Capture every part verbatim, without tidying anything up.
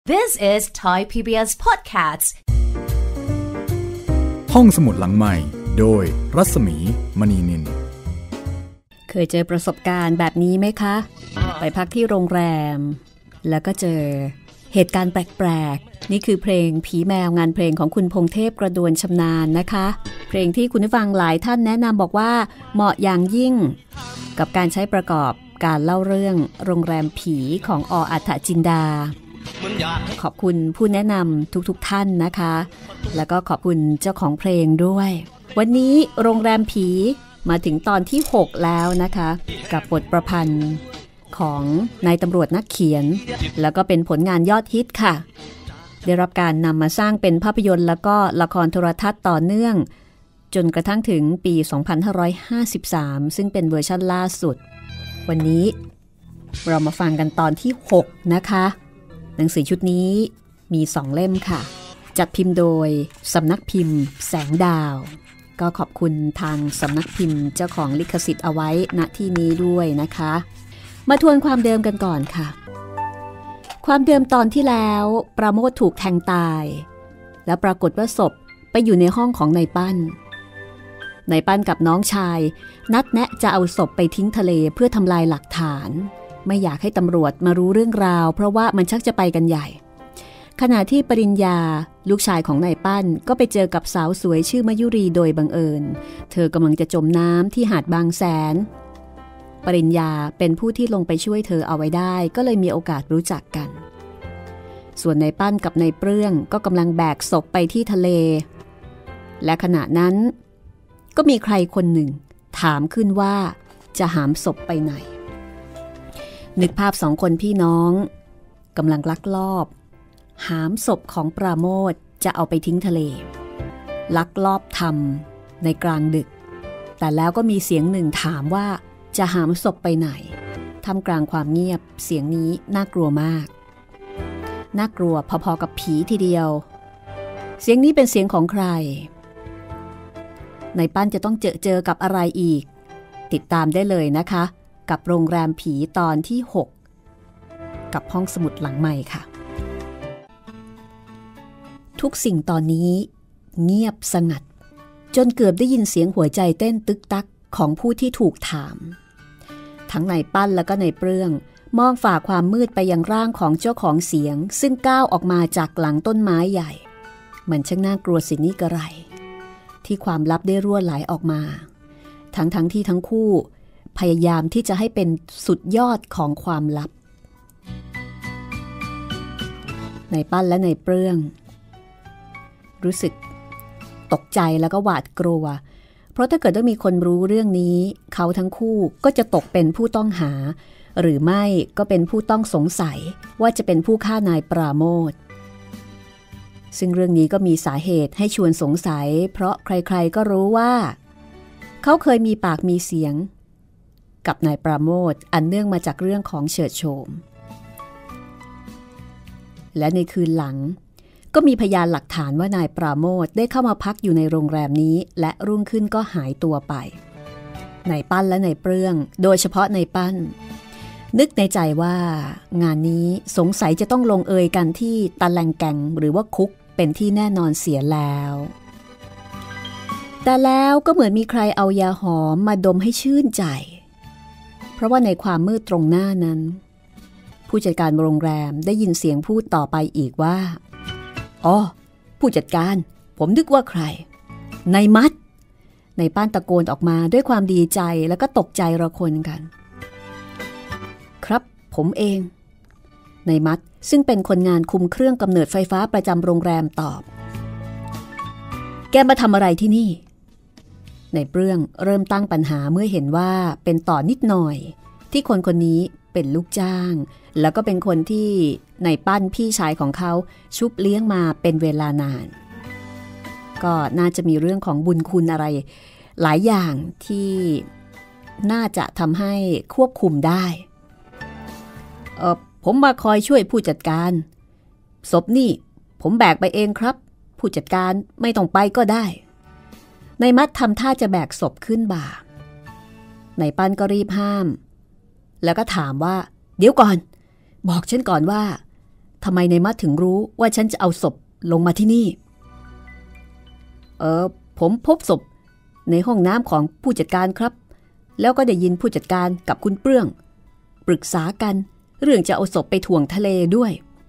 This is Thai พี บี เอส Podcast ห้องสมุดหลังใหม่โดยรัศมีมณีนินเคยเจอประสบการณ์แบบนี้ไหมคะไปพักที่โรงแรมแล้วก็เจอเหตุการณ์แปลกๆนี่คือเพลงผีแมวงานเพลงของคุณพงเทพกระดวนชำนาญนะคะเพลงที่คุณผู้ฟังหลายท่านแนะนำบอกว่าเหมาะอย่างยิ่งกับการใช้ประกอบการเล่าเรื่องโรงแรมผีของอ.อัฏฐจินดาขอบคุณผู้แนะนำทุกๆท่านนะคะแล้วก็ขอบคุณเจ้าของเพลงด้วยวันนี้โรงแรมผีมาถึงตอนที่หกแล้วนะคะกับบทประพันธ์ของนายตำรวจนักเขียนแล้วก็เป็นผลงานยอดฮิตค่ะได้รับการนำมาสร้างเป็นภาพยนตร์แล้วก็ละครโทรทัศน์ต่อเนื่องจนกระทั่งถึงปี สองพันห้าร้อยห้าสิบสาม ซึ่งเป็นเวอร์ชันล่าสุดวันนี้เรามาฟังกันตอนที่หกนะคะหนังสือชุดนี้มีสองเล่มค่ะจัดพิมพ์โดยสำนักพิมพ์แสงดาวก็ขอบคุณทางสำนักพิมพ์เจ้าของลิขสิทธิ์เอาไว้ณที่นี้ด้วยนะคะมาทวนความเดิมกันก่อนค่ะความเดิมตอนที่แล้วปราโมทย์ถูกแทงตายแล้วปรากฏว่าศพไปอยู่ในห้องของนายปั้นนายปั้นกับน้องชายนัดแนะจะเอาศพไปทิ้งทะเลเพื่อทำลายหลักฐานไม่อยากให้ตำรวจมารู้เรื่องราวเพราะว่ามันชักจะไปกันใหญ่ขณะที่ปริญญาลูกชายของนายปั้นก็ไปเจอกับสาวสวยชื่อมยุรีโดยบังเอิญเธอกำลังจะจมน้ำที่หาดบางแสนปริญญาเป็นผู้ที่ลงไปช่วยเธอเอาไว้ได้ก็เลยมีโอกาสรู้จักกันส่วนนายปั้นกับนายเปลื้องก็กำลังแบกศพไปที่ทะเลและขณะนั้นก็มีใครคนหนึ่งถามขึ้นว่าจะหามศพไปไหนนึกภาพสองคนพี่น้องกำลังลักลอบหามศพของปราโมทย์จะเอาไปทิ้งทะเลลักลอบทำในกลางดึกแต่แล้วก็มีเสียงหนึ่งถามว่าจะหามศพไปไหนท่ามกลางความเงียบเสียงนี้น่ากลัวมากน่ากลัวพอๆกับผีทีเดียวเสียงนี้เป็นเสียงของใครนายปั้นจะต้องเจอเจอกับอะไรอีกติดตามได้เลยนะคะกับโรงแรมผีตอนที่หกกับห้องสมุดหลังใหม่ค่ะทุกสิ่งตอนนี้เงียบสงัดจนเกือบได้ยินเสียงหัวใจเต้นตึกตักของผู้ที่ถูกถามทั้งนายปั้นแล้วก็นายเปลื้องมองฝ่าความมืดไปยังร่างของเจ้าของเสียงซึ่งก้าวออกมาจากหลังต้นไม้ใหญ่มันช่างน่ากลัวสินี่กระไรที่ความลับได้รั่วไหลออกมาทั้งทั้งที่ทั้งคู่พยายามที่จะให้เป็นสุดยอดของความลับนายปั้นและนายเปลื้องรู้สึกตกใจแล้วก็หวาดกลัวเพราะถ้าเกิดว่ามีคนรู้เรื่องนี้เขาทั้งคู่ก็จะตกเป็นผู้ต้องหาหรือไม่ก็เป็นผู้ต้องสงสัยว่าจะเป็นผู้ฆ่านายปราโมทย์ซึ่งเรื่องนี้ก็มีสาเหตุให้ชวนสงสัยเพราะใครๆก็รู้ว่าเขาเคยมีปากมีเสียงกับนายปราโมทย์อันเนื่องมาจากเรื่องของเฉิดโฉมและในคืนหลังก็มีพยานหลักฐานว่านายปราโมทย์ได้เข้ามาพักอยู่ในโรงแรมนี้และรุ่งขึ้นก็หายตัวไปนายปั้นและนายเปลื้องโดยเฉพาะนายปั้นนึกในใจว่างานนี้สงสัยจะต้องลงเอยกันที่ตะแลงแกงหรือว่าคุกเป็นที่แน่นอนเสียแล้วแต่แล้วก็เหมือนมีใครเอายาหอมมาดมให้ชื่นใจเพราะว่าในความมืดตรงหน้านั้นผู้จัดการโรงแรมได้ยินเสียงพูดต่อไปอีกว่าอ๋อผู้จัดการผมนึกว่าใครนายมัดนายป้านตะโกนออกมาด้วยความดีใจแล้วก็ตกใจระคนกันครับผมเองนายมัดซึ่งเป็นคนงานคุมเครื่องกำเนิดไฟฟ้าประจำโรงแรมตอบแกมาทำอะไรที่นี่นายเปลื้องเริ่มตั้งปัญหาเมื่อเห็นว่าเป็นต่อนิดหน่อยที่คนคนนี้เป็นลูกจ้างแล้วก็เป็นคนที่นายปั้นพี่ชายของเขาชุบเลี้ยงมาเป็นเวลานานก็น่าจะมีเรื่องของบุญคุณอะไรหลายอย่างที่น่าจะทำให้ควบคุมได้เออผมมาคอยช่วยผู้จัดการศพนี่ผมแบกไปเองครับผู้จัดการไม่ต้องไปก็ได้นายมัดทำท่าจะแบกศพขึ้นบ่านายปั้นก็รีบห้ามแล้วก็ถามว่าเดี๋ยวก่อนบอกฉันก่อนว่าทำไมในมัดถึงรู้ว่าฉันจะเอาศพลงมาที่นี่เออผมพบศพในห้องน้ำของผู้จัดการครับแล้วก็ได้ยินผู้จัดการกับคุณเปลื้องปรึกษากันเรื่องจะเอาศพไปถ่วงทะเลด้วย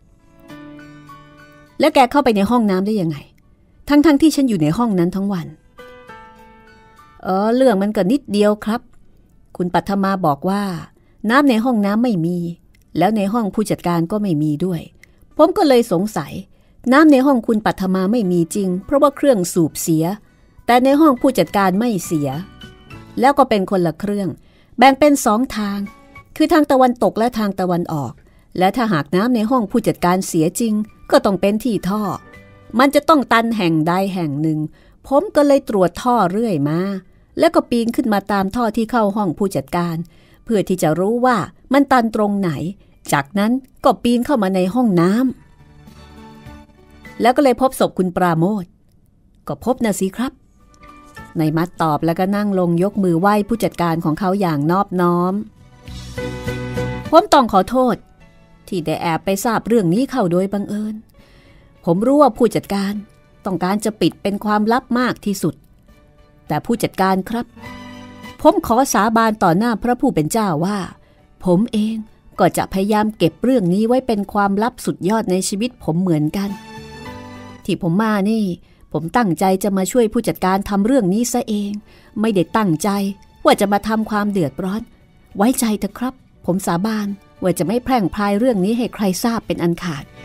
แล้วแกเข้าไปในห้องน้ำได้ยังไงทั้งๆ ท, ที่ฉันอยู่ในห้องนั้นทั้งวันเออเรื่องมันก็นิดเดียวครับคุณปัทมาบอกว่าน้ำในห้องน้ำไม่มีแล้วในห้องผู้จัดการก็ไม่มีด้วยผมก็เลยสงสัยน้ำในห้องคุณปัทมาไม่มีจริงเพราะว่าเครื่องสูบเสียแต่ในห้องผู้จัดการไม่เสียแล้วก็เป็นคนละเครื่องแบ่งเป็นสองทางคือทางตะวันตกและทางตะวันออกและถ้าหากน้ำในห้องผู้จัดการเสียจริงก็ต้องเป็นที่ท่อมันจะต้องตันแห่งใดแห่งหนึ่งผมก็เลยตรวจท่อเรื่อยมาแล้วก็ปีนขึ้นมาตามท่อที่เข้าห้องผู้จัดการเพื่อที่จะรู้ว่ามันตันตรงไหนจากนั้นก็ปีนเข้ามาในห้องน้ำแล้วก็เลยพบศพคุณปราโมทก็พบนะสิครับนายมัดตอบแล้วก็นั่งลงยกมือไหว้ผู้จัดการของเขาอย่างนอบน้อมผมต้องขอโทษที่ได้แอบไปทราบเรื่องนี้เข้าโดยบังเอิญผมรู้ว่าผู้จัดการต้องการจะปิดเป็นความลับมากที่สุดแต่ผู้จัดการครับผมขอสาบานต่อหน้าพระผู้เป็นเจ้าว่าผมเองก็จะพยายามเก็บเรื่องนี้ไว้เป็นความลับสุดยอดในชีวิตผมเหมือนกันที่ผมมานี่ผมตั้งใจจะมาช่วยผู้จัดการทำเรื่องนี้ซะเองไม่ได้ตั้งใจว่าจะมาทำความเดือดร้อนไว้ใจเถอะครับผมสาบานว่าจะไม่แพร่งพรายเรื่องนี้ให้ใครทราบเป็นอันขาด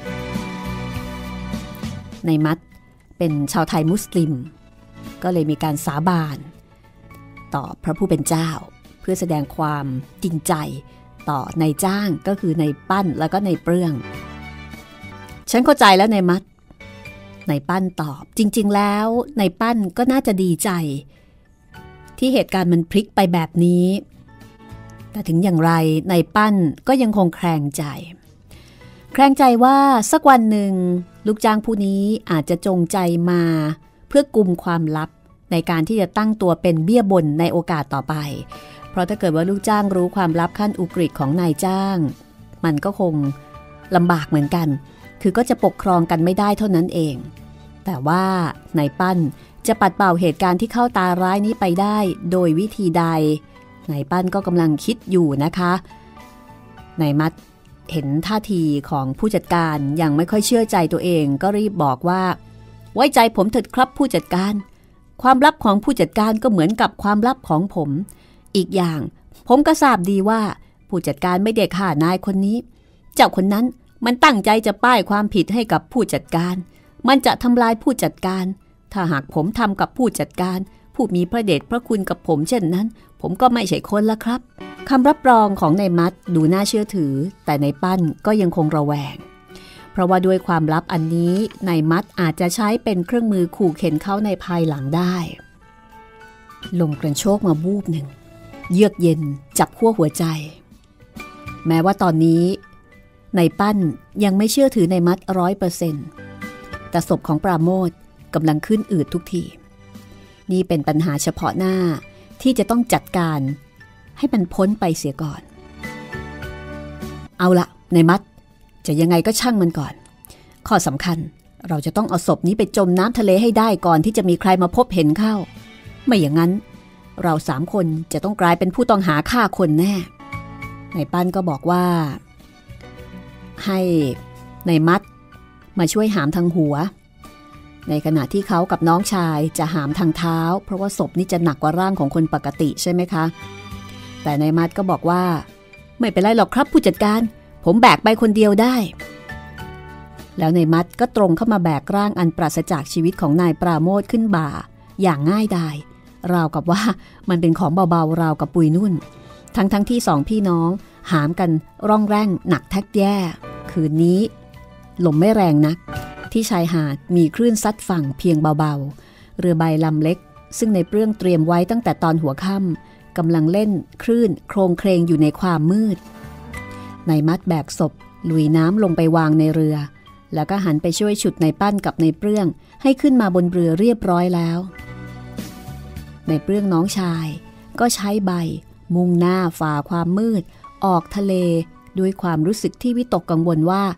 ในมัดเป็นชาวไทยมุสลิมก็เลยมีการสาบานต่อพระผู้เป็นเจ้าเพื่อแสดงความจริงใจต่อนายจ้างก็คือนายปั้นแล้วก็นายเปลื้องฉันเข้าใจแล้วนายมัดนายปั้นตอบจริงๆแล้วนายปั้นก็น่าจะดีใจที่เหตุการณ์มันพลิกไปแบบนี้แต่ถึงอย่างไรนายปั้นก็ยังคงแคลงใจแคลงใจว่าสักวันหนึ่งลูกจ้างผู้นี้อาจจะจงใจมาเพื่อกุมความลับในการที่จะตั้งตัวเป็นเบี้ยบ่นในโอกาสต่อไปเพราะถ้าเกิดว่าลูกจ้างรู้ความลับขั้นอุกฤษของนายจ้างมันก็คงลำบากเหมือนกันคือก็จะปกครองกันไม่ได้เท่านั้นเองแต่ว่านายปั้นจะปัดเป่าเหตุการณ์ที่เข้าตาร้ายนี้ไปได้โดยวิธีใดนายปั้นก็กำลังคิดอยู่นะคะนายมัดเห็นท่าทีของผู้จัดการยังไม่ค่อยเชื่อใจตัวเองก็รีบบอกว่าไว้ใจผมเถิดครับผู้จัดการความลับของผู้จัดการก็เหมือนกับความลับของผมอีกอย่างผมก็ทราบดีว่าผู้จัดการไม่ได้ฆ่านายคนนี้เจ้าคนนั้นมันตั้งใจจะป้ายความผิดให้กับผู้จัดการมันจะทำลายผู้จัดการถ้าหากผมทำกับผู้จัดการผู้มีพระเดชพระคุณกับผมเช่นนั้นผมก็ไม่ใช่คนละครับคำรับรองของนายมัดดูน่าเชื่อถือแต่นายปั้นก็ยังคงระแวงเพราะว่าด้วยความลับอันนี้นายมัดอาจจะใช้เป็นเครื่องมือขู่เข็นเขาในภายหลังได้ลมกระโชกมาบูบหนึ่งเยือกเย็นจับขั้วหัวใจแม้ว่าตอนนี้นายปั้นยังไม่เชื่อถือนายมัดร้อยเปอร์เซ็นต์แต่ศพของปราโมทกำลังขึ้นอืดทุกทีนี่เป็นปัญหาเฉพาะหน้าที่จะต้องจัดการให้มันพ้นไปเสียก่อนเอาละนายมัดจะยังไงก็ช่างมันก่อนข้อสำคัญเราจะต้องเอาศพนี้ไปจมน้ำทะเลให้ได้ก่อนที่จะมีใครมาพบเห็นเข้าไม่อย่างนั้นเราสามคนจะต้องกลายเป็นผู้ต้องหาฆ่าคนแน่นายปั้นก็บอกว่าให้นายมัดมาช่วยหามทางหัวในขณะที่เขากับน้องชายจะหามทางเท้าเพราะว่าศพนี่จะหนักกว่าร่างของคนปกติใช่ไหมคะแต่นายมัดก็บอกว่าไม่เป็นไรหรอกครับผู้จัดการผมแบกไปคนเดียวได้แล้วนายมัดก็ตรงเข้ามาแบกร่างอันปราศจากชีวิตของนายปราโมทขึ้นบ่าอย่างง่ายดายราวกับว่ามันเป็นของเบาๆราวกับปุยนุ่นทั้งทั้งที่สองพี่น้องหามกันร่องแร่งหนักแทบแย่คืนนี้ลมไม่แรงนักที่ชายหาดมีคลื่นซัดฝั่งเพียงเบาๆเรือใบลำเล็กซึ่งในเปลื้องเตรียมไว้ตั้งแต่ตอนหัวค่ำกำลังเล่นคลื่นโครงเครงอยู่ในความมืดนายมัดแบกศพลุยน้ำลงไปวางในเรือแล้วก็หันไปช่วยฉุดนายปั้นกับนายเปลื้องให้ขึ้นมาบนเรือเรียบร้อยแล้วนายเปลื้องน้องชายก็ใช้ใบมุ่งหน้าฝ่าความมืดออกทะเลด้วยความรู้สึกที่วิตกกังวลว่าค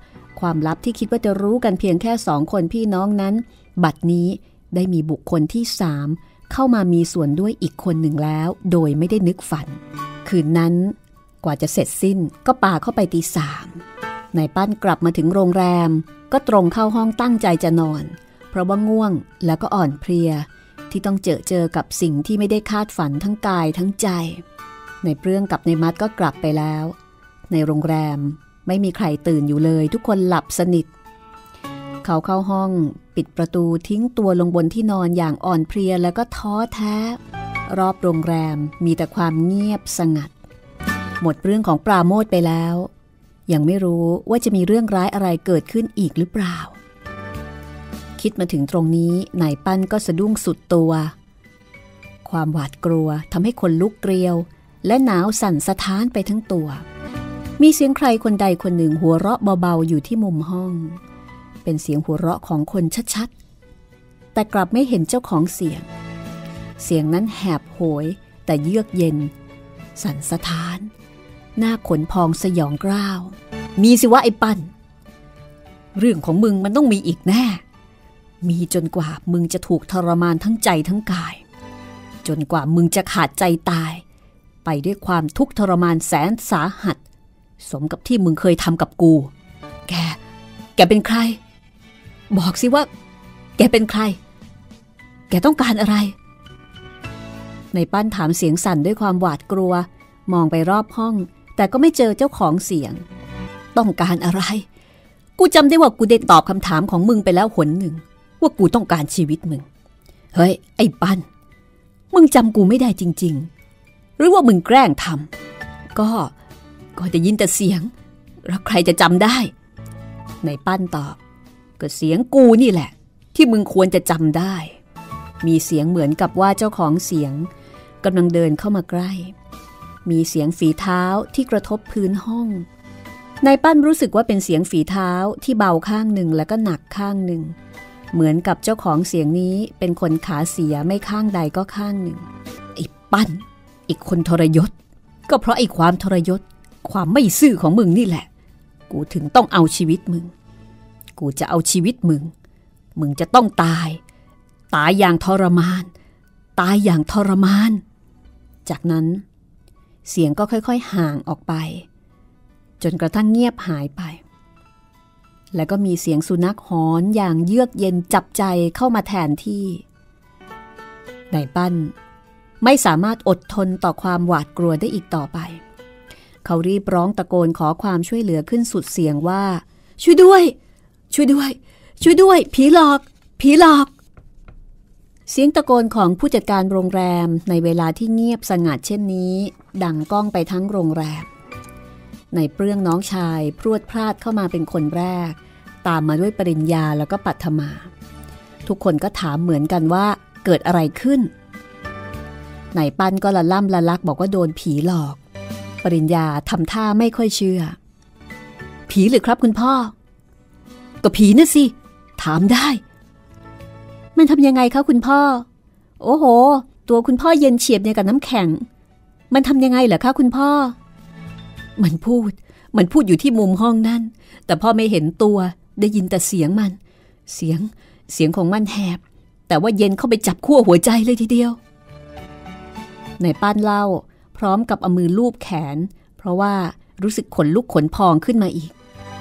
ความลับที่คิดว่าจะรู้กันเพียงแค่สองคนพี่น้องนั้นบัดนี้ได้มีบุคคลที่สามเข้ามามีส่วนด้วยอีกคนหนึ่งแล้วโดยไม่ได้นึกฝันคืนนั้นกว่าจะเสร็จสิ้นก็ป่าเข้าไปตีสามนายปั้นกลับมาถึงโรงแรมก็ตรงเข้าห้องตั้งใจจะนอนเพราะว่าง่วงแล้วก็อ่อนเพลียที่ต้องเจอเจอกับสิ่งที่ไม่ได้คาดฝันทั้งกายทั้งใจในเปรื่องกับในมัดก็กลับไปแล้วในโรงแรมไม่มีใครตื่นอยู่เลยทุกคนหลับสนิทเขาเข้าห้องปิดประตูทิ้งตัวลงบนที่นอนอย่างอ่อนเพลียแล้วก็ท้อแท้รอบโรงแรมมีแต่ความเงียบสงัดหมดเรื่องของปราโมทย์ไปแล้วยังไม่รู้ว่าจะมีเรื่องร้ายอะไรเกิดขึ้นอีกหรือเปล่าคิดมาถึงตรงนี้นายปั้นก็สะดุ้งสุดตัวความหวาดกลัวทำให้คนลุกเกลียวและหนาวสั่นสะท้านไปทั้งตัวมีเสียงใครคนใดคนหนึ่งหัวเราะเบาๆอยู่ที่มุมห้องเป็นเสียงหัวเราะของคนชัดๆแต่กลับไม่เห็นเจ้าของเสียงเสียงนั้นแหบโหยแต่เยือกเย็นสั่นสะท้านหน้าขนพองสยองกล้าวมีสิวะไอ้ปั้นเรื่องของมึงมันต้องมีอีกแน่มีจนกว่ามึงจะถูกทรมานทั้งใจทั้งกายจนกว่ามึงจะขาดใจตายไปด้วยความทุกข์ทรมานแสนสาหัสสมกับที่มึงเคยทำกับกูแกแกเป็นใครบอกสิว่าแกเป็นใครแกต้องการอะไรในปั้นถามเสียงสั่นด้วยความหวาดกลัวมองไปรอบห้องแต่ก็ไม่เจอเจ้าของเสียงต้องการอะไรกูจำได้ว่ากูได้ตอบคำถามของมึงไปแล้วหนหนึ่งว่ากูต้องการชีวิตมึงเฮ้ยไอ้ปั้นมึงจำกูไม่ได้จริงๆหรือว่ามึงแกล้งทำก็ก็จะยินแต่เสียงแล้วใครจะจำได้ในปั้นตอบก็เสียงกูนี่แหละที่มึงควรจะจำได้มีเสียงเหมือนกับว่าเจ้าของเสียงกำลังเดินเข้ามาใกล้มีเสียงฝีเท้าที่กระทบพื้นห้องนายปั้นรู้สึกว่าเป็นเสียงฝีเท้าที่เบาข้างหนึ่งแล้วก็หนักข้างหนึ่งเหมือนกับเจ้าของเสียงนี้เป็นคนขาเสียไม่ข้างใดก็ข้างหนึ่งไอ้ปั้นอีกคนทรยศก็เพราะไอ้ความทรยศความไม่ซื่อของมึงนี่แหละกูถึงต้องเอาชีวิตมึงกูจะเอาชีวิตมึงมึงจะต้องตายตายอย่างทรมานตายอย่างทรมานจากนั้นเสียงก็ค่อยๆห่างออกไปจนกระทั่งเงียบหายไปแล้วก็มีเสียงสุนัขหอนอย่างเยือกเย็นจับใจเข้ามาแทนที่นายปั้นไม่สามารถอดทนต่อความหวาดกลัวได้อีกต่อไปเขารีบร้องตะโกนขอความช่วยเหลือขึ้นสุดเสียงว่าช่วยด้วยช่วยด้วยช่วยด้วยผีหลอกผีหลอกเสียงตะโกนของผู้จัดการโรงแรมในเวลาที่เงียบสงัดเช่นนี้ดังก้องไปทั้งโรงแรมในเปรื่องน้องชายพรวดพลาดเข้ามาเป็นคนแรกตามมาด้วยปริญญาแล้วก็ปัทมาทุกคนก็ถามเหมือนกันว่าเกิดอะไรขึ้นนายปั้นก็ละล่ำละลักบอกว่าโดนผีหลอกปริญญาทำท่าไม่ค่อยเชื่อผีหรือครับคุณพ่อก็ผีน่ะสิถามได้มันทำยังไงคะคุณพ่อโอ้โหตัวคุณพ่อเย็นเฉียบอย่างกับน้ำแข็งมันทำยังไงเหรอคะคุณพ่อมันพูดมันพูดอยู่ที่มุมห้องนั่นแต่พ่อไม่เห็นตัวได้ยินแต่เสียงมันเสียงเสียงของมันแหบแต่ว่าเย็นเข้าไปจับขั้วหัวใจเลยทีเดียวนายปั้นเล่าพร้อมกับเอามือลูบแขนเพราะว่ารู้สึกขนลุกขนพองขึ้นมาอีก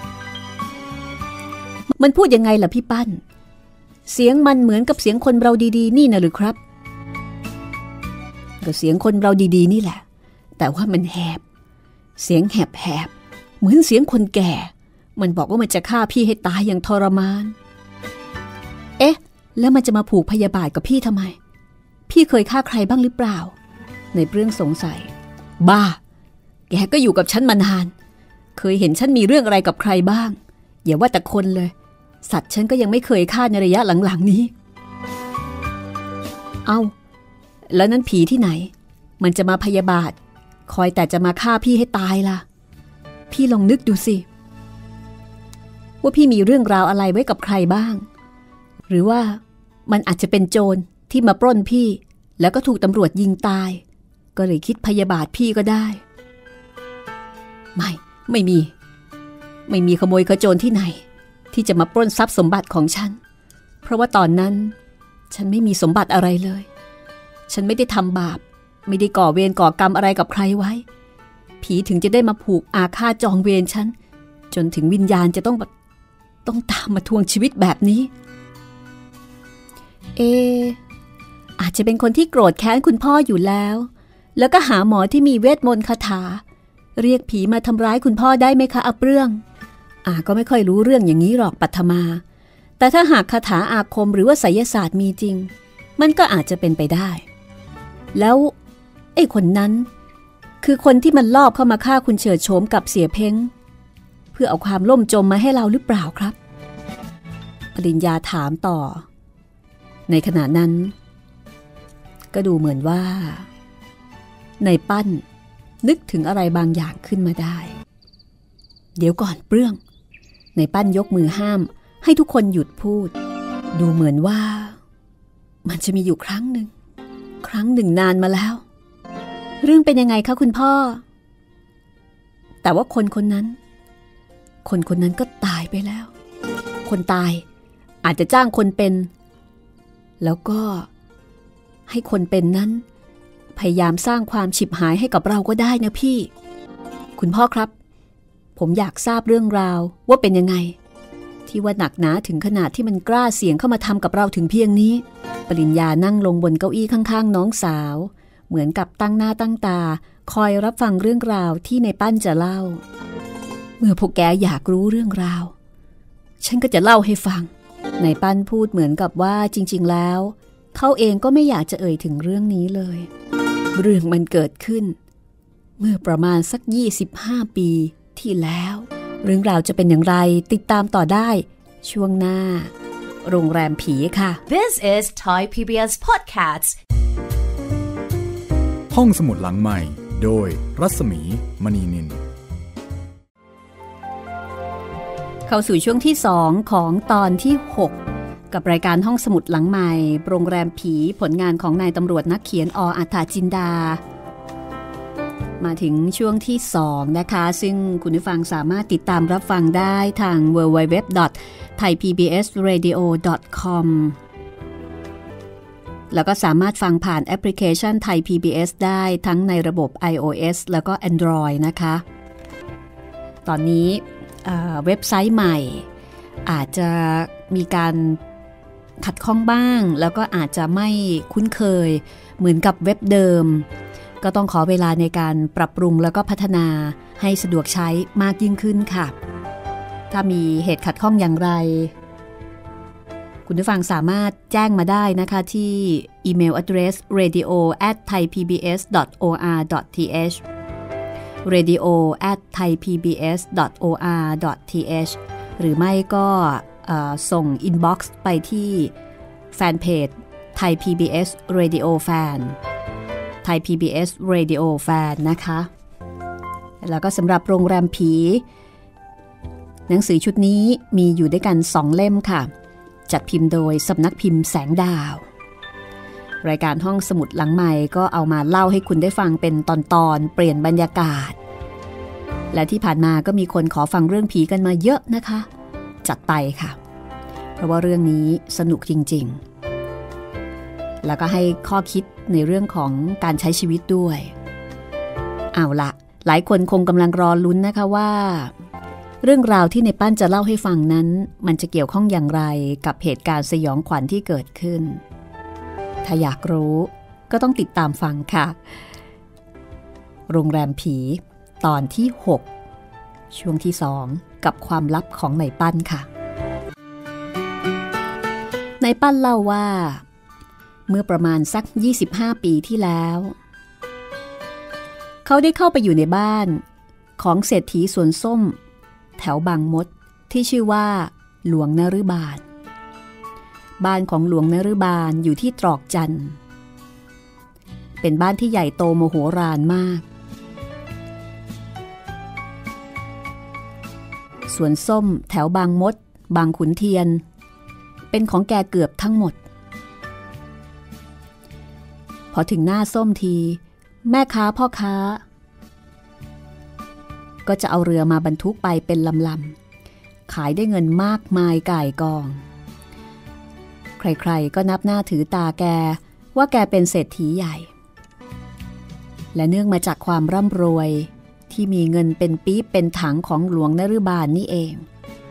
มันพูดยังไงล่ะพี่ปั้นเสียงมันเหมือนกับเสียงคนเราดีๆนี่นะหรือครับก็เสียงคนเราดีๆนี่แหละแต่ว่ามันแหบเสียงแหบๆเหมือนเสียงคนแก่มันบอกว่ามันจะฆ่าพี่ให้ตายอย่างทรมานเอ๊ะแล้วมันจะมาผูกพยาบาทกับพี่ทำไมพี่เคยฆ่าใครบ้างหรือเปล่าในเรื่องสงสัยบ้าแกก็อยู่กับฉันมานานเคยเห็นฉันมีเรื่องอะไรกับใครบ้างอย่าว่าแต่คนเลยสัตว์ฉันก็ยังไม่เคยฆ่าในระยะหลังๆนี้เอ้าแล้วนั้นผีที่ไหนมันจะมาพยาบาทคอยแต่จะมาฆ่าพี่ให้ตายล่ะพี่ลองนึกดูสิว่าพี่มีเรื่องราวอะไรไว้กับใครบ้างหรือว่ามันอาจจะเป็นโจรที่มาปล้นพี่แล้วก็ถูกตำรวจยิงตายก็เลยคิดพยาบาทพี่ก็ได้ไม่ไม่มีไม่มีขโมยขโจรที่ไหนที่จะมาปล้นทรัพย์สมบัติของฉันเพราะว่าตอนนั้นฉันไม่มีสมบัติอะไรเลยฉันไม่ได้ทำบาปไม่ได้ก่อเวรก่อกรรมอะไรกับใครไว้ผีถึงจะได้มาผูกอาฆาตจองเวรฉันจนถึงวิญญาณจะต้องต้องตามมาทวงชีวิตแบบนี้เออาจจะเป็นคนที่โกรธแค้นคุณพ่ออยู่แล้วแล้วก็หาหมอที่มีเวทมนต์คาถาเรียกผีมาทำร้ายคุณพ่อได้ไหมคะอาเปรื่องอาก็ไม่ค่อยรู้เรื่องอย่างนี้หรอกปัทมาแต่ถ้าหากคาถาอาคมหรือว่าไสยศาสตร์มีจริงมันก็อาจจะเป็นไปได้แล้วไอ้คนนั้นคือคนที่มันลอบเข้ามาฆ่าคุณเฉิดโฉมกับเสียเพ้งเพื่อเอาความล่มจมมาให้เราหรือเปล่าครับปริญญาถามต่อในขณะนั้นก็ดูเหมือนว่าในปั้นนึกถึงอะไรบางอย่างขึ้นมาได้เดี๋ยวก่อนเปรื่องในปั้นยกมือห้ามให้ทุกคนหยุดพูดดูเหมือนว่ามันจะมีอยู่ครั้งหนึ่งครั้งหนึ่งนานมาแล้วเรื่องเป็นยังไงคะคุณพ่อแต่ว่าคนคนนั้นคนคนนั้นก็ตายไปแล้วคนตายอาจจะจ้างคนเป็นแล้วก็ให้คนเป็นนั้นพยายามสร้างความฉิบหายให้กับเราก็ได้นะพี่คุณพ่อครับผมอยากทราบเรื่องราวว่าเป็นยังไงที่ว่าหนักหนาถึงขนาดที่มันกล้าเสี่ยงเข้ามาทำกับเราถึงเพียงนี้ปริญญานั่งลงบนเก้าอี้ข้างๆน้องสาวเหมือนกับตั้งหน้าตั้งตาคอยรับฟังเรื่องราวที่ในปั้นจะเล่าเมื่อพวกแกอยากรู้เรื่องราวฉันก็จะเล่าให้ฟังในปั้นพูดเหมือนกับว่าจริงๆแล้วเขาเองก็ไม่อยากจะเอ่ยถึงเรื่องนี้เลยเรื่องมันเกิดขึ้นเมื่อประมาณสักยี่สิบห้าปีที่แล้วเรื่องราวจะเป็นอย่างไรติดตามต่อได้ช่วงหน้าโรงแรมผีค่ะ This is Thai พี บี เอส Podcast ห้องสมุดหลังใหม่โดยรัศมีมณีนินเข้าสู่ช่วงที่สองของตอนที่หกกับรายการห้องสมุดหลังใหม่โรงแรมผีผลงานของนายตำรวจนักเขียนอ.อัฏฐจินดามาถึงช่วงที่สองนะคะซึ่งคุณผู้ฟังสามารถติดตามรับฟังได้ทาง ดับเบิลยู ดับเบิลยู ดับเบิลยู ดอท ไทยพีบีเอสเรดิโอ ดอท คอม แล้วก็สามารถฟังผ่านแอปพลิเคชัน Thai พี บี เอส ได้ทั้งในระบบ iOS แล้วก็ Android นะคะตอนนี้เว็บไซต์ใหม่อาจจะมีการขัดข้องบ้างแล้วก็อาจจะไม่คุ้นเคยเหมือนกับเว็บเดิมก็ต้องขอเวลาในการปรับปรุงแล้วก็พัฒนาให้สะดวกใช้มากยิ่งขึ้นค่ะถ้ามีเหตุขัดข้องอย่างไรคุณผู้ฟังสามารถแจ้งมาได้นะคะที่อีเมล address radio at thaipbs dot or dot th radio at thaipbs dot or dot th หรือไม่ก็ส่ง inbox ไปที่แฟนเพจ Thai พี บี เอส Radio Fan Thai พี บี เอส Radio Fan นะคะแล้วก็สำหรับโรงแรมผีหนังสือชุดนี้มีอยู่ด้วยกันสองเล่มค่ะจัดพิมพ์โดยสำนักพิมพ์แสงดาวรายการห้องสมุดหลังใหม่ก็เอามาเล่าให้คุณได้ฟังเป็นตอนๆเปลี่ยนบรรยากาศและที่ผ่านมาก็มีคนขอฟังเรื่องผีกันมาเยอะนะคะจัดไปค่ะเพราะว่าเรื่องนี้สนุกจริงๆแล้วก็ให้ข้อคิดในเรื่องของการใช้ชีวิตด้วยเอาละหลายคนคงกำลังรอลุ้นนะคะว่าเรื่องราวที่ในปั้นจะเล่าให้ฟังนั้นมันจะเกี่ยวข้องอย่างไรกับเหตุการณ์สยองขวัญที่เกิดขึ้นถ้าอยากรู้ก็ต้องติดตามฟังค่ะโรงแรมผีตอนที่หกช่วงที่สองกับความลับของในปั้นค่ะในปั้นเล่าว่าเมื่อประมาณสักยี่สิบห้าปีที่แล้วเขาได้เข้าไปอยู่ในบ้านของเศรษฐีสวนส้มแถวบางมดที่ชื่อว่าหลวงนฤบาลบ้านของหลวงนฤบาลอยู่ที่ตรอกจันทร์เป็นบ้านที่ใหญ่โตมโหฬารมากสวนส้มแถวบางมดบางขุนเทียนเป็นของแกเกือบทั้งหมดพอถึงหน้าส้มทีแม่ค้าพ่อค้าก็จะเอาเรือมาบรรทุกไปเป็นลำๆขายได้เงินมากมายก่ายกองใครๆก็นับหน้าถือตาแกว่าแกเป็นเศรษฐีใหญ่และเนื่องมาจากความร่ำรวยที่มีเงินเป็นปี๊บเป็นถังของหลวงนฤบาลนี่เอง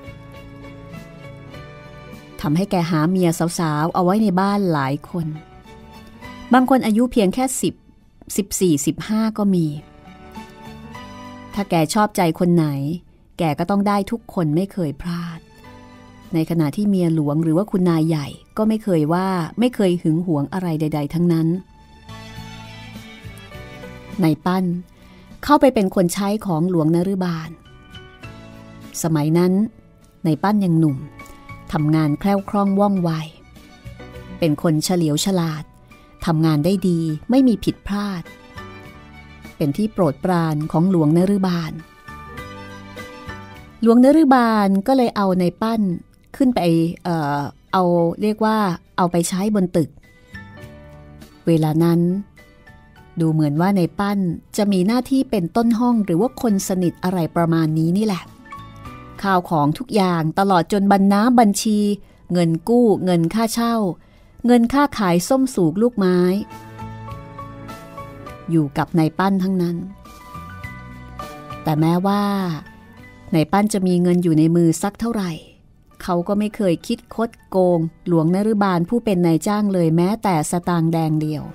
ทำให้แกหาเมียสาวๆเอาไว้ในบ้านหลายคนบางคนอายุเพียงแค่สิบ สิบสี่ สิบห้าก็มีถ้าแกชอบใจคนไหนแกก็ต้องได้ทุกคนไม่เคยพลาดในขณะที่เมียหลวงหรือว่าคุณนายใหญ่ก็ไม่เคยว่าไม่เคยหึงหวงอะไรใดๆทั้งนั้นนายปั้นเข้าไปเป็นคนใช้ของหลวงนฤบาลสมัยนั้นนายปั้นยังหนุ่มทำงานแคล่วคล่องว่องไวเป็นคนเฉลียวฉลาดทำงานได้ดีไม่มีผิดพลาดเป็นที่โปรดปรานของหลวงนฤบาลหลวงนฤบาลก็เลยเอานายปั้นขึ้นไปเอ่อเอาเรียกว่าเอาไปใช้บนตึกเวลานั้นดูเหมือนว่านายปั้นจะมีหน้าที่เป็นต้นห้องหรือว่าคนสนิทอะไรประมาณนี้นี่แหละข้าวของทุกอย่างตลอดจนบัญน้ำบัญชีเงินกู้เงินค่าเช่าเงินค่าขายส้มสูกลูกไม้อยู่กับนายปั้นทั้งนั้นแต่แม้ว่านายปั้นจะมีเงินอยู่ในมือสักเท่าไหร่เขาก็ไม่เคยคิดคดโกงหลวงนฤบาลผู้เป็นนายจ้างเลยแม้แต่สตางค์แดงเดียว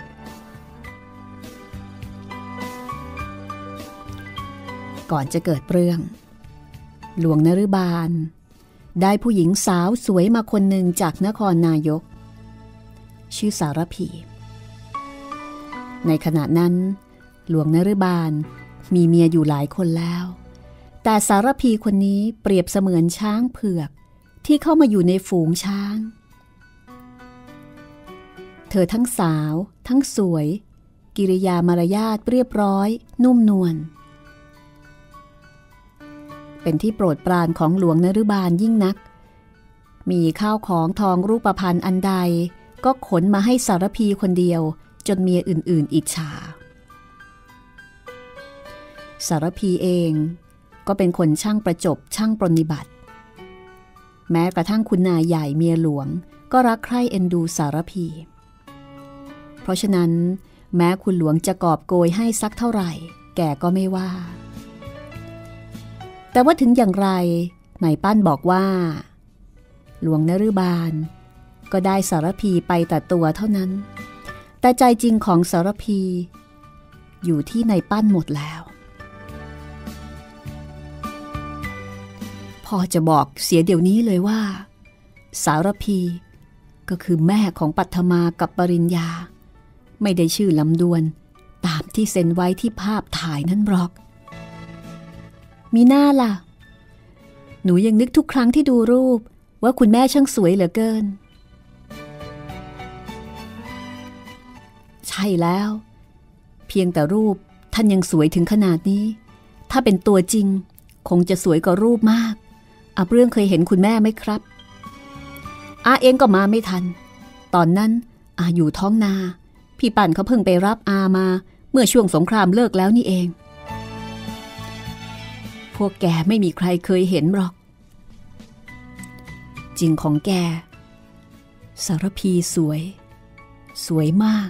ก่อนจะเกิดเรื่องหลวงนฤบาลได้ผู้หญิงสาวสวยมาคนหนึ่งจากนครนายกชื่อสารพีในขณะนั้นหลวงนฤบาลมีเมียอยู่หลายคนแล้วแต่สารพีคนนี้เปรียบเสมือนช้างเผือกที่เข้ามาอยู่ในฝูงช้างเธอทั้งสาวทั้งสวยกิริยามารยาทเรียบร้อยนุ่มนวลเป็นที่โปรดปรานของหลวงนฤบาลยิ่งนักมีข้าวของทองรูปพรรณอันใดก็ขนมาให้สารพีคนเดียวจนเมียอื่นๆอิจฉาสารพีเองก็เป็นคนช่างประจบช่างปรนนิบัติแม้กระทั่งคุณนายใหญ่เมียหลวงก็รักใคร่เอ็นดูสารพีเพราะฉะนั้นแม้คุณหลวงจะกอบโกยให้สักเท่าไหร่แกก็ไม่ว่าแต่ว่าถึงอย่างไรนายปั้นบอกว่าหลวงนฤบาลก็ได้สารพีไปแต่ตัวเท่านั้นแต่ใจจริงของสารพีอยู่ที่นายปั้นหมดแล้วพ่อจะบอกเสียเดี๋ยวนี้เลยว่าสารพีก็คือแม่ของปัทมากับปริญญาไม่ได้ชื่อลำดวนตามที่เซ็นไว้ที่ภาพถ่ายนั่นหรอกมีหน้าล่ะหนูยังนึกทุกครั้งที่ดูรูปว่าคุณแม่ช่างสวยเหลือเกินใช่แล้วเพียงแต่รูปท่านยังสวยถึงขนาดนี้ถ้าเป็นตัวจริงคงจะสวยกว่ารูปมากอาเรื่องเคยเห็นคุณแม่ไหมครับอาเองก็มาไม่ทันตอนนั้นอาอยู่ท้องนาพี่ปั่นเขาเพิ่งไปรับอามาเมื่อช่วงสงครามเลิกแล้วนี่เองพวกแกไม่มีใครเคยเห็นหรอกจริงของแกสารพีสวยสวยมาก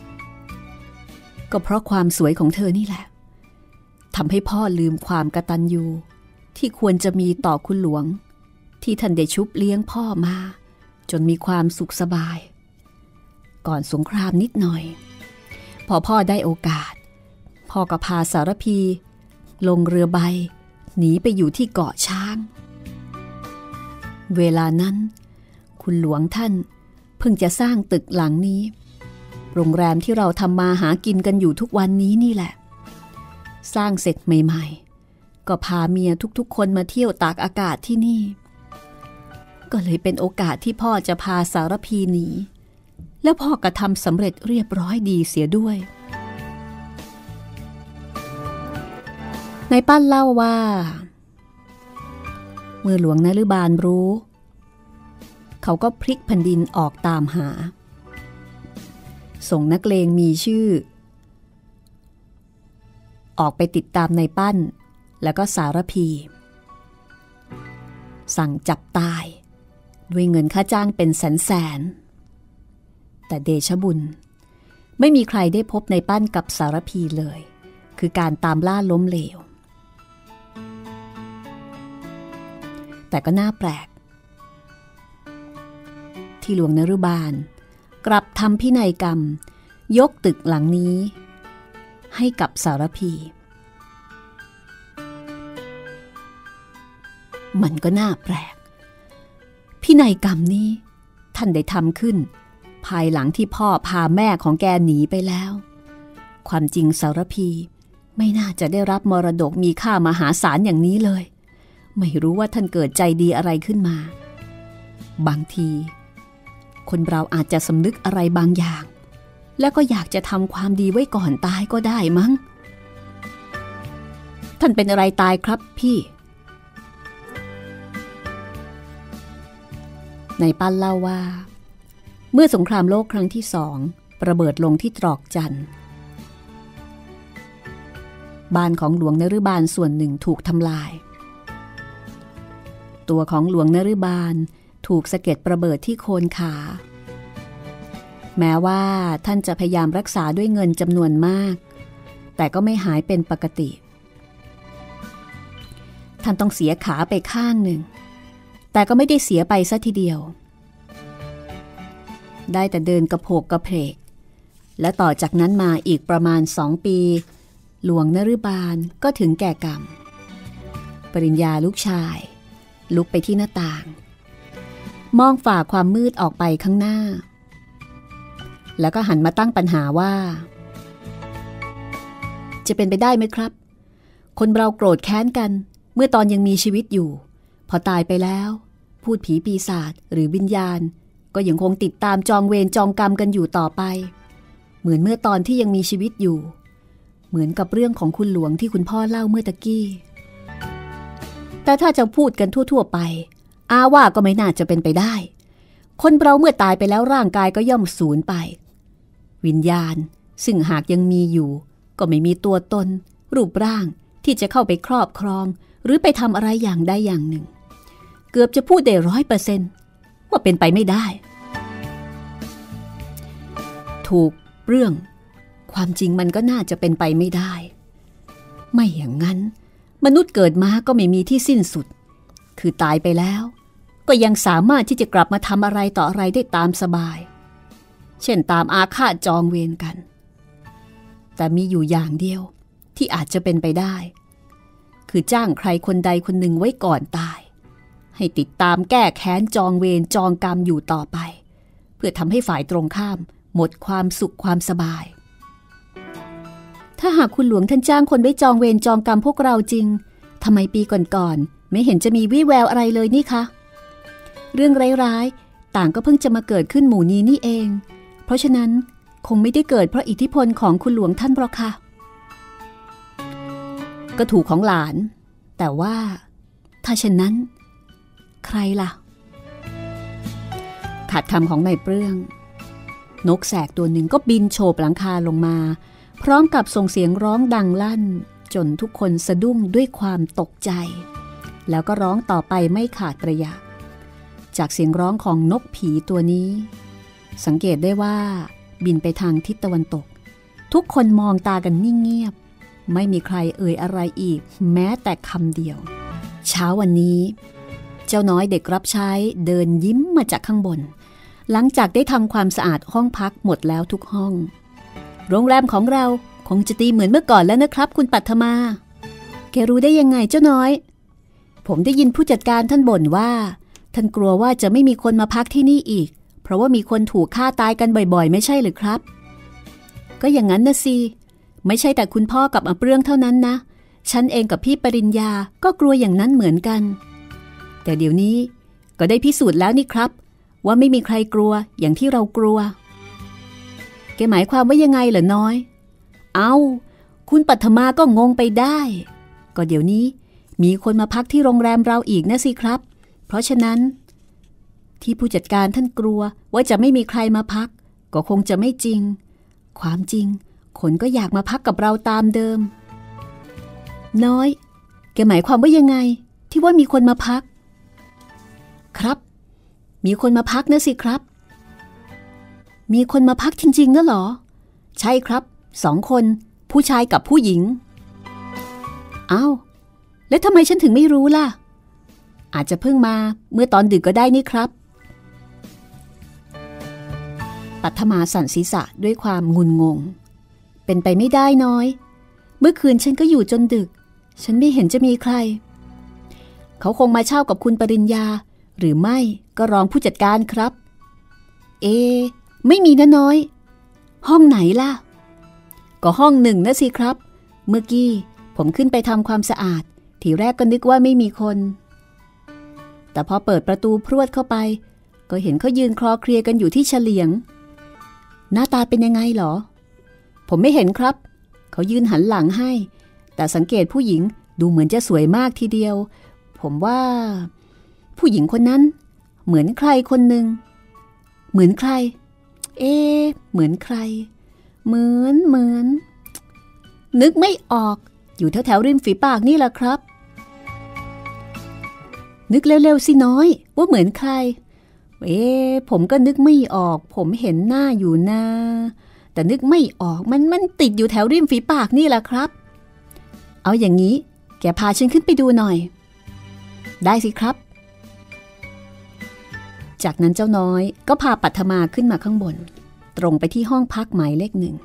ก็เพราะความสวยของเธอนี่แหละทำให้พ่อลืมความกตัญญูที่ควรจะมีต่อคุณหลวงที่ท่านได้ชุบเลี้ยงพ่อมาจนมีความสุขสบายก่อนสงครามนิดหน่อยพอพ่อได้โอกาสพ่อก็พาสารพีลงเรือใบหนีไปอยู่ที่เกาะช้างเวลานั้นคุณหลวงท่านเพิ่งจะสร้างตึกหลังนี้โรงแรมที่เราทำมาหากินกันอยู่ทุกวันนี้นี่แหละสร้างเสร็จใหม่ๆก็พาเมียทุกๆคนมาเที่ยวตากอากาศที่นี่ก็เลยเป็นโอกาสที่พ่อจะพาสารพีหนีแล้วพ่อก็ทำสำเร็จเรียบร้อยดีเสียด้วยนายปั้นเล่าว่าเมื่อหลวงนฤบาลรู้เขาก็พลิกแผ่นดินออกตามหาส่งนักเลงมีชื่อออกไปติดตามนายปั้นแล้วก็สารพีสั่งจับตายด้วยเงินค่าจ้างเป็นแสนแสนแต่เดชะบุญไม่มีใครได้พบในปั้นกับสารพีเลยคือการตามล่าล้มเหลวแต่ก็น่าแปลกที่หลวงนฤบาลกลับทำพินัยกรรมยกตึกหลังนี้ให้กับสารพีมันก็น่าแปลกพินัยกรรมนี้ท่านได้ทำขึ้นภายหลังที่พ่อพาแม่ของแกหนีไปแล้วความจริงสารพีไม่น่าจะได้รับมรดกมีค่ามหาศาลอย่างนี้เลยไม่รู้ว่าท่านเกิดใจดีอะไรขึ้นมาบางทีคนเราอาจจะสำนึกอะไรบางอย่างแล้วก็อยากจะทำความดีไว้ก่อนตายก็ได้มั้งท่านเป็นอะไรตายครับพี่ในปั้นเล่าว่าเมื่อสงครามโลกครั้งที่สองระเบิดลงที่ตรอกจันทร์บ้านของหลวงนฤบาลส่วนหนึ่งถูกทำลายตัวของหลวงนฤบาลถูกสะเก็ดระเบิดที่โคนขาแม้ว่าท่านจะพยายามรักษาด้วยเงินจำนวนมากแต่ก็ไม่หายเป็นปกติท่านต้องเสียขาไปข้างหนึ่งแต่ก็ไม่ได้เสียไปซะทีเดียวได้แต่เดินกระโผกกระเพกและต่อจากนั้นมาอีกประมาณสองปีหลวงนฤบาลก็ถึงแก่กรรมปริญญาลูกชายลุกไปที่หน้าต่างมองฝ่าความมืดออกไปข้างหน้าแล้วก็หันมาตั้งปัญหาว่าจะเป็นไปได้ไหมครับคนเราโกรธแค้นกันเมื่อตอนยังมีชีวิตอยู่พอตายไปแล้วพูดผีปีศาจหรือวิญญาณก็ยังคงติดตามจองเวรจองกรรมกันอยู่ต่อไปเหมือนเมื่อตอนที่ยังมีชีวิตอยู่เหมือนกับเรื่องของคุณหลวงที่คุณพ่อเล่าเมื่อตะกี้แต่ถ้าจะพูดกันทั่วๆไปอาว่าก็ไม่น่าจะเป็นไปได้คนเราเมื่อตายไปแล้วร่างกายก็ย่อมสูญไปวิญญาณซึ่งหากยังมีอยู่ก็ไม่มีตัวตนรูปร่างที่จะเข้าไปครอบครองหรือไปทำอะไรอย่างใดอย่างหนึ่งเกือบจะพูดได้ร้อยเปอร์เซนต์ว่าเป็นไปไม่ได้ถูกเรื่องความจริงมันก็น่าจะเป็นไปไม่ได้ไม่อย่างนั้นมนุษย์เกิดมาก็ไม่มีที่สิ้นสุดคือตายไปแล้วก็ยังสามารถที่จะกลับมาทำอะไรต่ออะไรได้ตามสบายเช่นตามอาฆาตจองเวรกันแต่มีอยู่อย่างเดียวที่อาจจะเป็นไปได้คือจ้างใครคนใดคนหนึ่งไว้ก่อนตายให้ติดตามแก้แค้นจองเวรจองกรรมอยู่ต่อไปเพื่อทำให้ฝ่ายตรงข้ามหมดความสุขความสบายถ้าหากคุณหลวงท่านจ้างคนไว้จองเวรจองกรรมพวกเราจริงทำไมปีก่อนๆไม่เห็นจะมีวี่แววอะไรเลยนี่คะเรื่องร้ายๆต่างก็เพิ่งจะมาเกิดขึ้นหมู่นี้นี่เองเพราะฉะนั้นคงไม่ได้เกิดเพราะอิทธิพลของคุณหลวงท่านหรอกค่ะก็ถูกของหลานแต่ว่าถ้าเช่นนั้นใครล่ะขัดคำของนายเปลื้องนกแสกตัวหนึ่งก็บินโฉบหลังคาลงมาพร้อมกับส่งเสียงร้องดังลั่นจนทุกคนสะดุ้งด้วยความตกใจแล้วก็ร้องต่อไปไม่ขาดระยะจากเสียงร้องของนกผีตัวนี้สังเกตได้ว่าบินไปทางทิศตะวันตกทุกคนมองตากันนิ่งเงียบไม่มีใครเอ่ยอะไรอีกแม้แต่คำเดียวเช้าวันนี้เจ้าน้อยเด็กรับใช้เดินยิ้มมาจากข้างบนหลังจากได้ทำความสะอาดห้องพักหมดแล้วทุกห้องโรงแรมของเราคงจะตีเหมือนเมื่อก่อนแล้วนะครับคุณปัทมาแกรู้ได้ยังไงเจ้าน้อยผมได้ยินผู้จัดการท่านบ่นว่าท่านกลัวว่าจะไม่มีคนมาพักที่นี่อีกเพราะว่ามีคนถูกฆ่าตายกันบ่อยๆไม่ใช่หรือครับก็อย่างนั้นนะสิไม่ใช่แต่คุณพ่อกับอาเปรื่องเท่านั้นนะฉันเองกับพี่ปริญญาก็กลัวอย่างนั้นเหมือนกันแต่เดี๋ยวนี้ก็ได้พิสูจน์แล้วนี่ครับว่าไม่มีใครกลัวอย่างที่เรากลัวแกหมายความว่ายังไงเหรอน้อยเอ้าคุณปัทมาก็งงไปได้ก็เดี๋ยวนี้มีคนมาพักที่โรงแรมเราอีกนะสิครับเพราะฉะนั้นที่ผู้จัดการท่านกลัวว่าจะไม่มีใครมาพักก็คงจะไม่จริงความจริงคนก็อยากมาพักกับเราตามเดิมน้อยแกหมายความว่ายังไงที่ว่ามีคนมาพักครับมีคนมาพักนะสิครับมีคนมาพักจริงๆนะเหรอใช่ครับสองคนผู้ชายกับผู้หญิงอ้าวแล้วทำไมฉันถึงไม่รู้ล่ะอาจจะเพิ่งมาเมื่อตอนดึกก็ได้นี่ครับปัทมาสั่นศีรษะด้วยความงุนงงเป็นไปไม่ได้น้อยเมื่อคืนฉันก็อยู่จนดึกฉันไม่เห็นจะมีใครเขาคงมาเช่ากับคุณปริญญาหรือไม่ก็รองผู้จัดการครับเอไม่มีนะน้อยห้องไหนล่ะก็ห้องหนึ่งนะสิครับเมื่อกี้ผมขึ้นไปทำความสะอาดทีแรกก็นึกว่าไม่มีคนแต่พอเปิดประตูพรวดเข้าไปก็เห็นเขายืนคลอเคลียกันอยู่ที่เฉลียงหน้าตาเป็นยังไงหรอผมไม่เห็นครับเขายืนหันหลังให้แต่สังเกตผู้หญิงดูเหมือนจะสวยมากทีเดียวผมว่าผู้หญิงคนนั้นเหมือนใครคนหนึ่งเหมือนใครเอ๊ะเหมือนใครเหมือนเหมือนนึกไม่ออกอยู่แถวๆริมฝีปากนี่แหละครับนึกเร็วๆสิน้อยว่าเหมือนใครเอ๊ะผมก็นึกไม่ออกผมเห็นหน้าอยู่นะแต่นึกไม่ออกมันมันติดอยู่แถวริมฝีปากนี่แหละครับเอาอย่างนี้แกพาฉันขึ้นไปดูหน่อยได้สิครับจากนั้นเจ้าน้อยก็พาปัทมาขึ้นมาข้างบนตรงไปที่ห้องพักหมายเลขหนึ่ง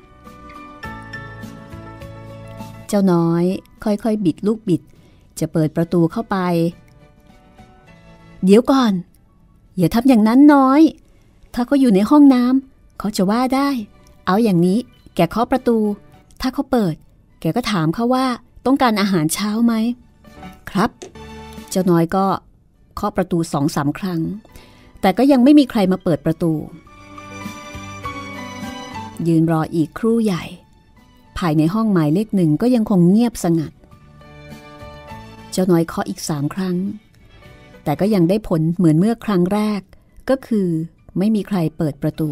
เจ้าน้อยค่อยๆบิดลูกบิดจะเปิดประตูเข้าไปเดี๋ยวก่อนอย่าทำอย่างนั้นน้อยถ้าเขาอยู่ในห้องน้ำเขาจะว่าได้เอาอย่างนี้แกเคาะประตูถ้าเขาเปิดแกก็ถามเขาว่าต้องการอาหารเช้าไหมครับเจ้าน้อยก็เคาะประตูสองสามครั้งแต่ก็ยังไม่มีใครมาเปิดประตูยืนรออีกครู่ใหญ่ภายในห้องหมายเลขหนึ่งก็ยังคงเงียบสงัดเจ้าน้อยเคาะอีกสามครั้งแต่ก็ยังได้ผลเหมือนเมื่อครั้งแรกก็คือไม่มีใครเปิดประตู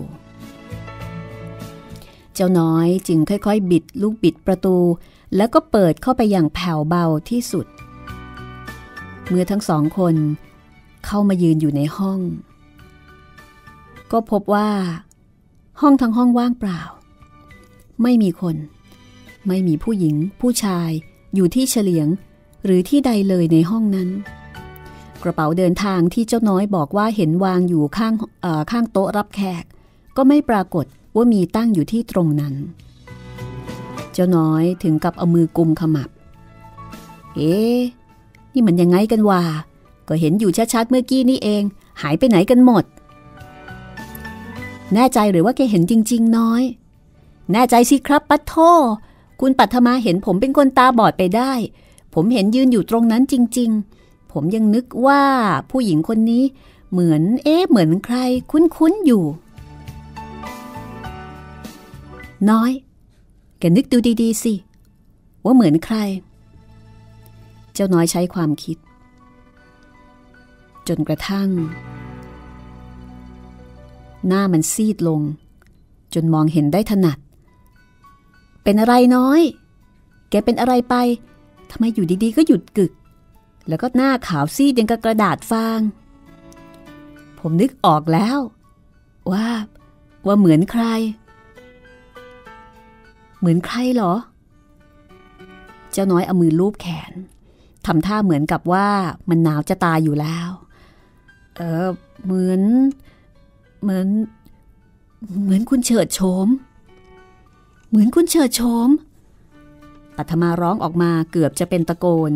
เจ้าน้อยจึงค่อยๆบิดลูกบิดประตูแล้วก็เปิดเข้าไปอย่างแผ่วเบาที่สุดเมื่อทั้งสองคนเข้ามายืนอยู่ในห้องก็พบว่าห้องทั้งห้องว่างเปล่าไม่มีคนไม่มีผู้หญิงผู้ชายอยู่ที่เฉลียงหรือที่ใดเลยในห้องนั้นกระเป๋าเดินทางที่เจ้าน้อยบอกว่าเห็นวางอยู่ข้างเอ่อข้างโต๊ะรับแขกก็ไม่ปรากฏว่ามีตั้งอยู่ที่ตรงนั้นเจ้าน้อยถึงกับเอามือกุมขมับเอ๊ะนี่มันยังไงกันวะก็เห็นอยู่ชัดๆเมื่อกี้นี่เองหายไปไหนกันหมดแน่ใจหรือว่าแกเห็นจริงๆน้อยแน่ใจสิครับปัทโธคุณปัทมาเห็นผมเป็นคนตาบอดไปได้ผมเห็นยืนอยู่ตรงนั้นจริงๆผมยังนึกว่าผู้หญิงคนนี้เหมือนเอ๊ะเหมือนใครคุ้นๆอยู่น้อยแกนึกดูดีๆสิว่าเหมือนใครเจ้าน้อยใช้ความคิดจนกระทั่งหน้ามันซีดลงจนมองเห็นได้ถนัดเป็นอะไรน้อยแกเป็นอะไรไปทำไมอยู่ดีๆก็หยุดกึกแล้วก็หน้าขาวซีดยังกับกระดาษฟางผมนึกออกแล้วว่าว่าเหมือนใครเหมือนใครเหรอเจ้าน้อยเอามือลูบแขนทำท่าเหมือนกับว่ามันหนาวจะตายอยู่แล้วเออเหมือนเหมือนเหมือนคุณเฉิดโฉมเหมือนคุณเฉิดโฉมปัทมาร้องออกมาเกือบจะเป็นตะโกน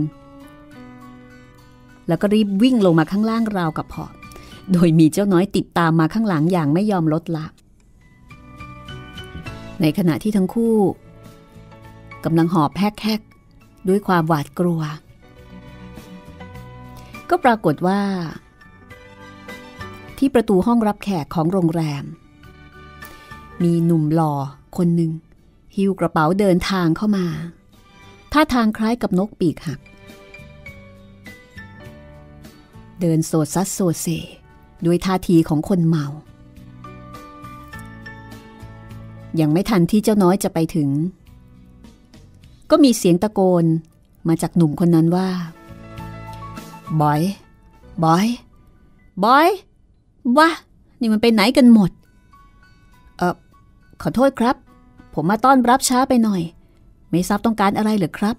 แล้วก็รีบวิ่งลงมาข้างล่างราวกับหอบโดยมีเจ้าน้อยติดตามมาข้างหลังอย่างไม่ยอมลดละในขณะที่ทั้งคู่กำลังหอบแฮกๆด้วยความหวาดกลัวก็ปรากฏว่าที่ประตูห้องรับแขกของโรงแรมมีหนุ่มหล่อคนหนึ่งหิ้วกระเป๋าเดินทางเข้ามาท่าทางคล้ายกับนกปีกหักเดินโซซัสโซเซด้วยท่าทีของคนเมายังไม่ทันที่เจ้าน้อยจะไปถึงก็มีเสียงตะโกนมาจากหนุ่มคนนั้นว่าบอยบอยบอยวะนี่มันไปไหนกันหมดเออขอโทษครับผมมาต้อนรับช้าไปหน่อยไม่ทราบต้องการอะไรเหรอครับ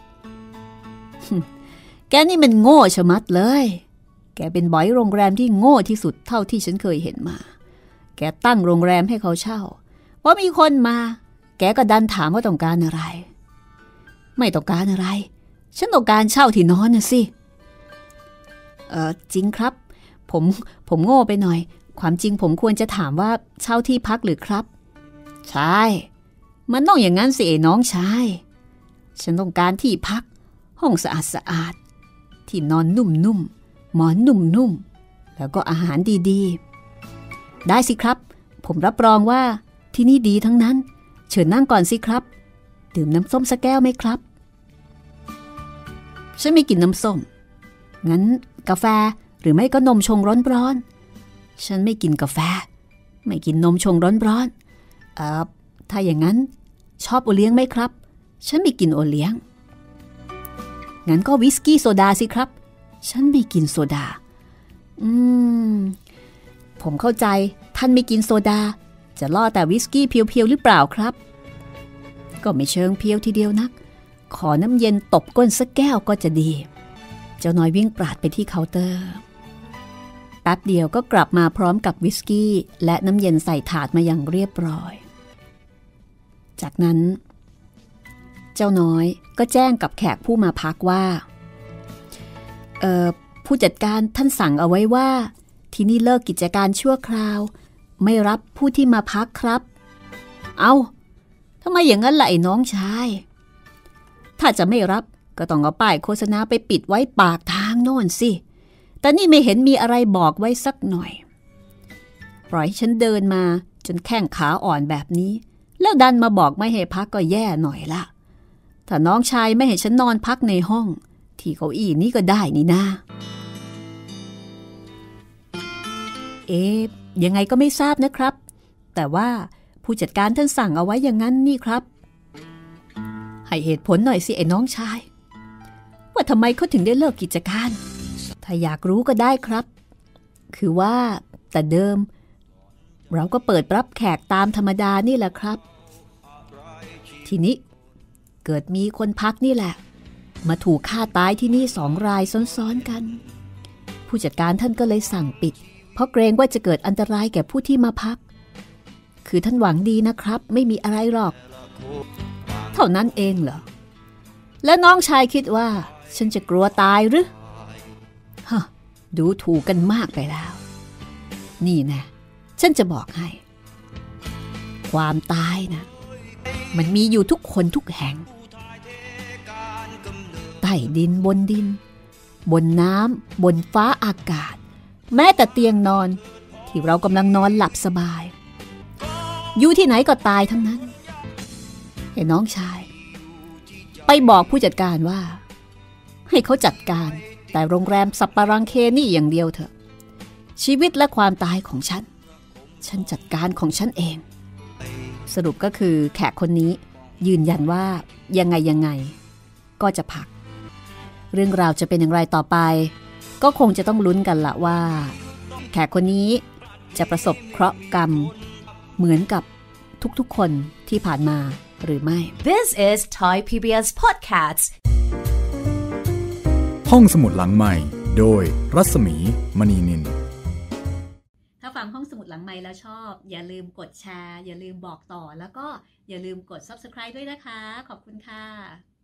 แกนี่มันโง่ชะมัดเลยแกเป็นบอยโรงแรมที่โง่ที่สุดเท่าที่ฉันเคยเห็นมาแกตั้งโรงแรมให้เขาเช่าพอมีคนมาแกก็ดันถามว่าต้องการอะไรไม่ต้องการอะไรฉันต้องการเช่าที่นอนน่ะสิเออจริงครับผมผมโง่ไปหน่อยความจริงผมควรจะถามว่าเช่าที่พักหรือครับใช่มันต้องอย่างนั้นสิไอ้น้องชายฉันต้องการที่พักห้องสะอาดสะอาดที่นอนนุ่มๆหมอนนุ่มๆแล้วก็อาหารดีๆได้สิครับผมรับรองว่าที่นี่ดีทั้งนั้นเชิญนั่งก่อนสิครับดื่มน้ำส้มสักแก้วไหมครับฉันไม่กินน้ำส้มงั้นกาแฟหรือไม่ก็นมชงร้อนๆฉันไม่กินกาแฟไม่กินนมชงร้อนๆเอ่อถ้าอย่างนั้นชอบโอเลี้ยงไหมครับฉันไม่กินโอเลี้ยงงั้นก็วิสกี้โซดาสิครับฉันไม่กินโซดาอืมผมเข้าใจท่านไม่กินโซดาจะล่อแต่วิสกี้เพียวๆหรือเปล่าครับก็ไม่เชิงเพียวทีเดียวนักขอน้ำเย็นตบก้นสักแก้วก็จะดีเจ้าน้อยวิ่งปราดไปที่เคาน์เตอร์แป๊บเดียวก็กลับมาพร้อมกับวิสกี้และน้ำเย็นใส่ถาดมาอย่างเรียบร้อยจากนั้นเจ้าน้อยก็แจ้งกับแขกผู้มาพักว่าเอ่อผู้จัดการท่านสั่งเอาไว้ว่าที่นี่เลิกกิจการชั่วคราวไม่รับผู้ที่มาพักครับเอ้าทำไมอย่างนั้นล่ะไอ้น้องชายถ้าจะไม่รับก็ต้องเอาป้ายโฆษณาไปปิดไว้ปากทางโน่นสิแต่นี่ไม่เห็นมีอะไรบอกไว้สักหน่อยปล่อยฉันเดินมาจนแข้งขาอ่อนแบบนี้แล้วดันมาบอกไม่ให้พักก็แย่หน่อยละถ้าน้องชายไม่ให้ฉันนอนพักในห้องที่เก้าอี้นี้ก็ได้นี่นาเอ๊ะยังไงก็ไม่ทราบนะครับแต่ว่าผู้จัดการท่านสั่งเอาไว้อย่างนั้นนี่ครับให้เหตุผลหน่อยสิไอ้น้องชายว่าทำไมเขาถึงได้เลิกกิจการถ้าอยากรู้ก็ได้ครับคือว่าแต่เดิมเราก็เปิดรับแขกตามธรรมดานี่แหละครับทีนี้เกิดมีคนพักนี่แหละมาถูกฆ่าตายที่นี่สองรายซ้อนๆกันผู้จัดการท่านก็เลยสั่งปิดเพราะเกรงว่าจะเกิดอันตรายแก่ผู้ที่มาพักคือท่านหวังดีนะครับไม่มีอะไรหรอกเท่านั้นเองเหรอและน้องชายคิดว่าฉันจะกลัวตายหรือฮะดูถูกกันมากไปแล้วนี่นะฉันจะบอกให้ความตายนะมันมีอยู่ทุกคนทุกแห่งใต้ดินบนดินบนน้ำบนฟ้าอากาศแม้แต่เตียงนอนที่เรากำลังนอนหลับสบายอยู่ที่ไหนก็ตายทั้งนั้นไอ้น้องชายไปบอกผู้จัดการว่าให้เขาจัดการแต่โรงแรมสัปปะรังเคนี่อย่างเดียวเถอะชีวิตและความตายของฉันฉันจัดการของฉันเองสรุปก็คือแขกคนนี้ยืนยันว่ายังไงยังไงก็จะพักเรื่องราวจะเป็นอย่างไรต่อไปก็คงจะต้องลุ้นกันละว่าแขกคนนี้จะประสบเคราะห์กรรมเหมือนกับทุกๆคนที่ผ่านมาหรือไม่ This is Thai พี บี เอส Podcast ห้องสมุดหลังใหม่โดยรัศมีมณีนินถ้าฟังห้องสมุดหลังใหม่แล้วชอบอย่าลืมกดแชร์อย่าลืมบอกต่อแล้วก็อย่าลืมกด ซับสไครบ์ ด้วยนะคะขอบคุณค่ะ